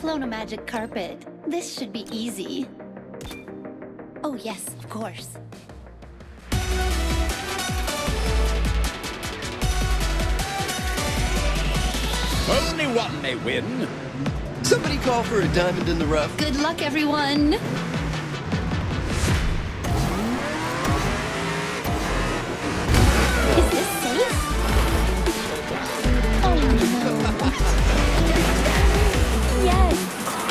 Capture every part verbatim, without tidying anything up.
flown a magic carpet. This should be easy. Oh yes, of course. Only one may win. Somebody call for a diamond in the rough. Good luck, everyone! Is this safe? Oh no. Yes!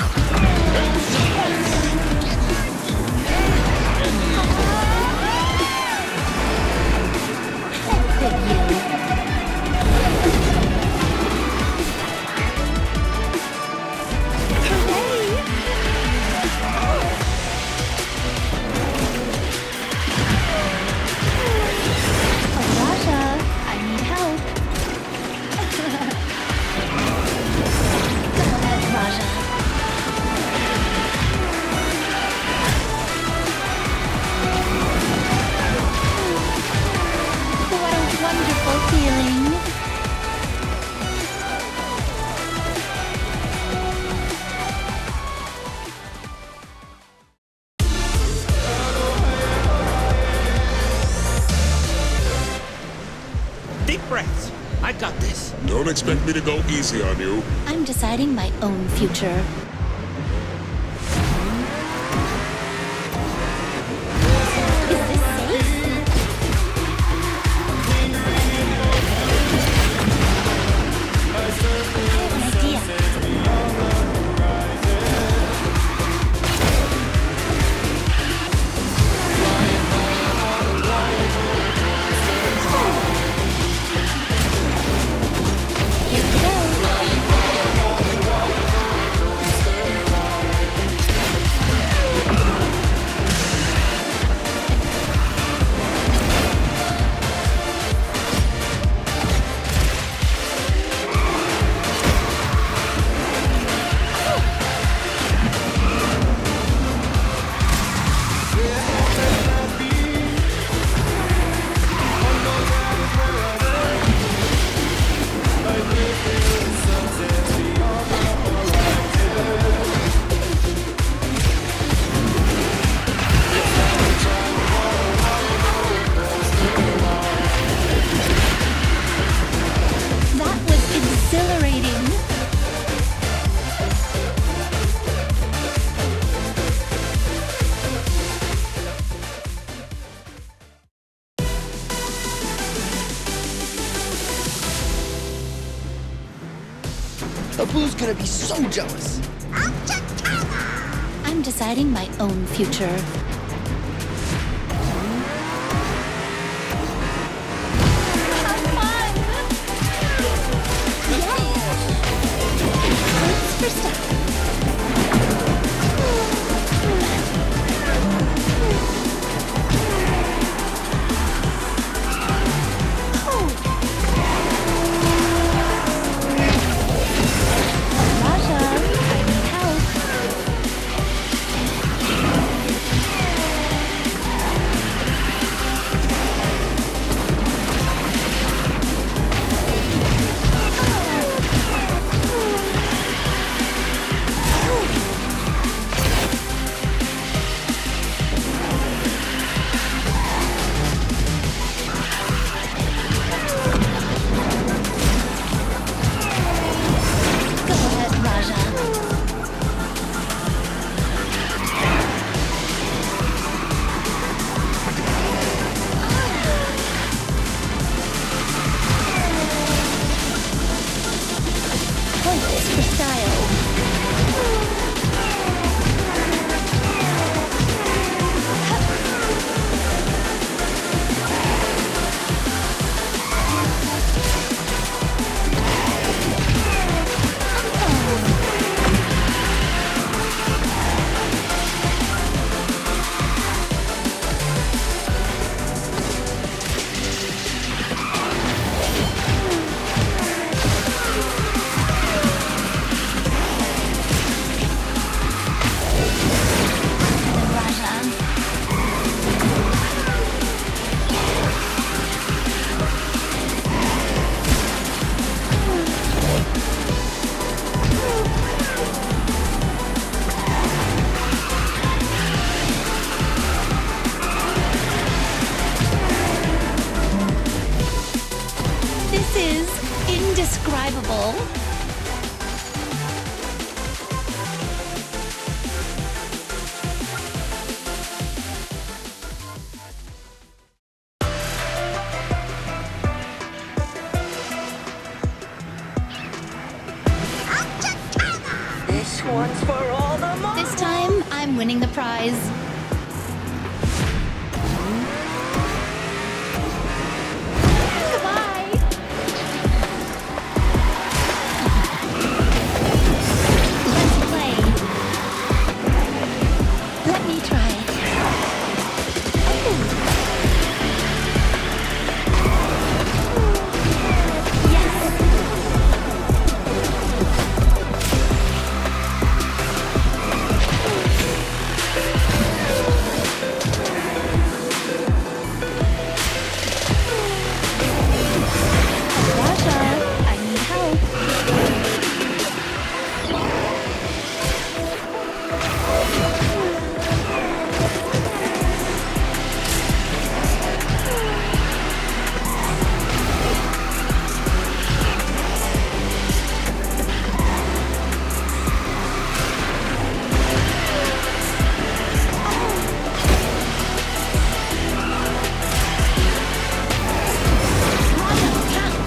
Deep breaths. I got this. Don't expect me to go easy on you. I'm deciding my own future. Is this safe? I have an idea. Here we go. That was exhilarating. Abu's gonna be so jealous. I'm deciding my own future. Have fun! Yes! Thanks for stuff. Raja, I need help. This is indescribable. This one's for all the money. This time, I'm winning the prize. Goodbye. Let's play. Let me try. Oh. Yes. Raja, I need help. Raja, count.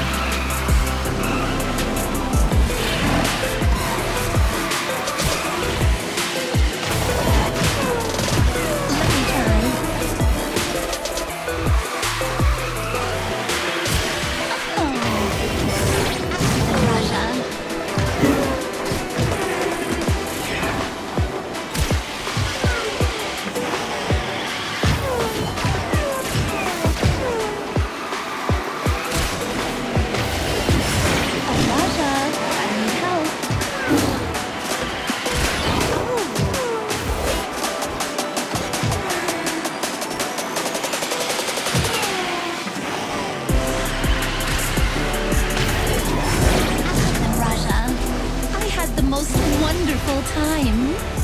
Let me try. Oh. Raja. Raja, I need help. Raja, I had the most wonderful time.